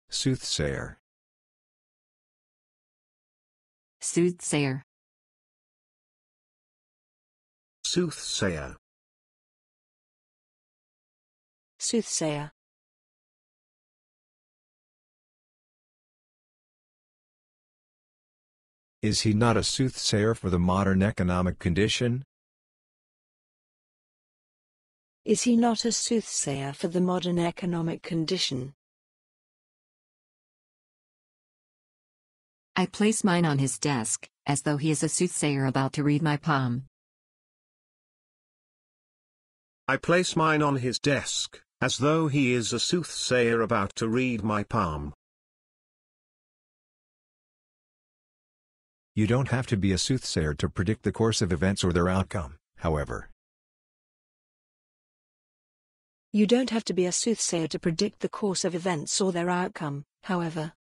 Soothsayer. Soothsayer. Soothsayer. Soothsayer. Is he not a soothsayer for the modern economic condition? Is he not a soothsayer for the modern economic condition? I place mine on his desk, as though he is a soothsayer about to read my palm. I place mine on his desk, as though he is a soothsayer about to read my palm. You don't have to be a soothsayer to predict the course of events or their outcome, however. You don't have to be a soothsayer to predict the course of events or their outcome, however.